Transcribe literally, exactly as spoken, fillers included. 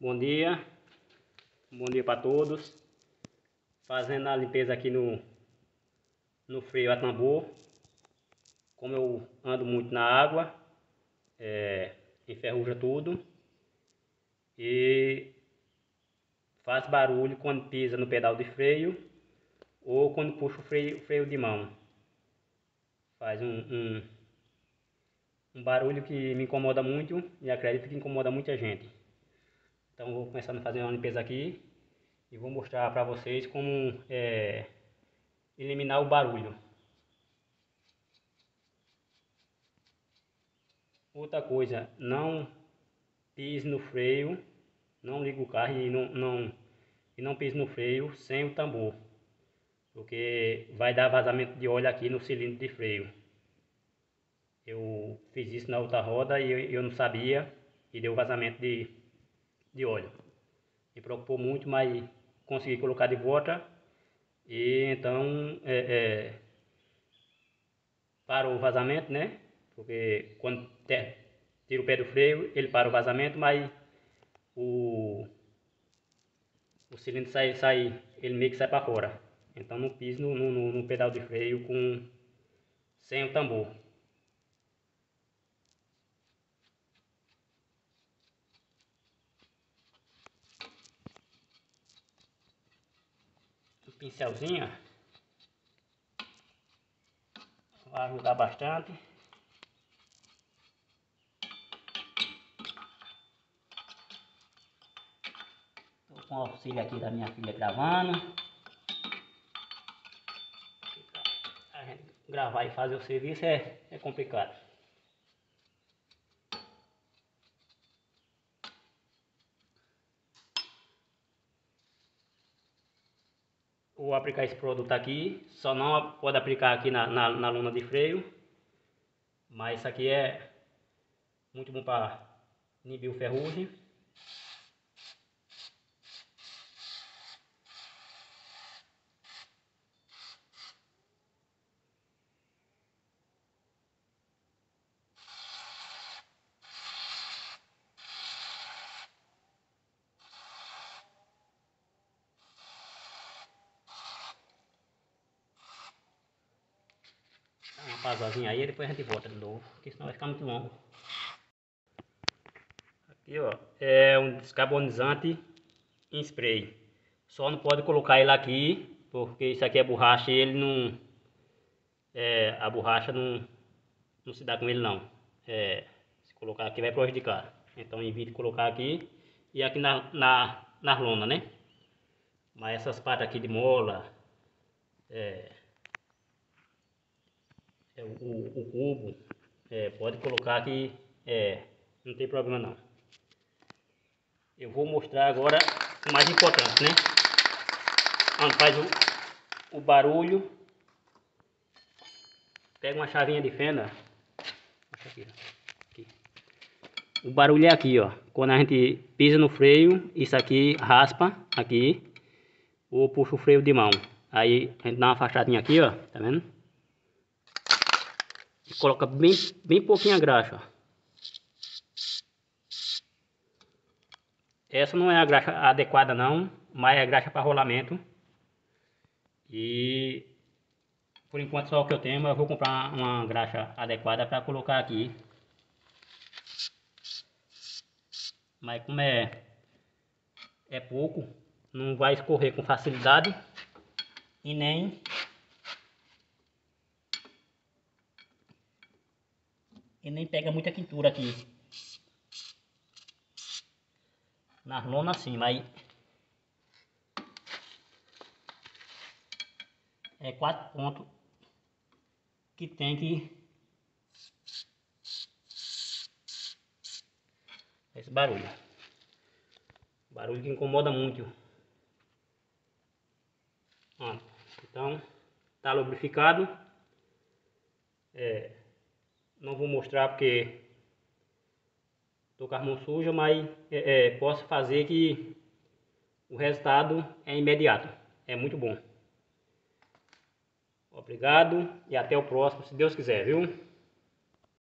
Bom dia, bom dia para todos. Fazendo a limpeza aqui no, no freio a tambor. Como eu ando muito na água, é, enferruja tudo e faz barulho quando pisa no pedal de freio ou quando puxa o freio, freio de mão. Faz um, um, um barulho que me incomoda muito e acredito que incomoda muita gente. Então vou começar a fazer uma limpeza aqui e vou mostrar para vocês como é, eliminar o barulho. Outra coisa, não pise no freio, não liga o carro e não, não, e não pise no freio sem o tambor, porque vai dar vazamento de óleo aqui no cilindro de freio. Eu fiz isso na outra roda e eu, eu não sabia e deu vazamento de, de óleo. Me preocupou muito, mas consegui colocar de volta e então é, é, parou o vazamento, né? Porque quando tira o pé do freio, ele para o vazamento, mas o, o cilindro sai, sai, ele meio que sai para fora. Então não pise no, no, no pedal de freio com, sem o tambor. Um pincelzinho vai ajudar bastante. Estou com o auxílio aqui da minha filha gravando. A gente gravar e fazer o serviço é, é complicado. Vou aplicar esse produto aqui, só não pode aplicar aqui na, na, na lona de freio, mas isso aqui é muito bom para inibir o ferrugem. Dá uma pausazinha aí e depois a gente volta de novo, porque senão vai ficar muito longo. Aqui ó, é um descarbonizante em spray. Só não pode colocar ele aqui, porque isso aqui é borracha e ele não... É, a borracha não, não se dá com ele não. É, se colocar aqui vai prejudicar. Então evite colocar aqui e aqui na, na, na lona, né? Mas essas partes aqui de mola, é, é, o, o cubo, é, pode colocar aqui, é, não tem problema não. Eu vou mostrar agora o mais importante, né? Onde faz o, o barulho. Pega uma chavinha de fenda. Aqui, aqui. O barulho é aqui, ó. Quando a gente pisa no freio, isso aqui raspa aqui. Ou puxa o freio de mão. Aí a gente dá uma afastadinha aqui, ó. Tá vendo? E coloca bem, bem pouquinho a graxa, ó. Essa não é a graxa adequada não, mas é a graxa para rolamento. E por enquanto só o que eu tenho, mas eu vou comprar uma graxa adequada para colocar aqui. Mas como é, é pouco, não vai escorrer com facilidade e nem e nem pega muita quintura aqui na lona assim, mas é quatro pontos que tem que esse barulho, barulho que incomoda muito. Ó, então tá lubrificado. É, não vou mostrar porque tô com a mão suja, mas é, é, posso fazer que o resultado é imediato, é muito bom. Obrigado e até o próximo, se Deus quiser, viu?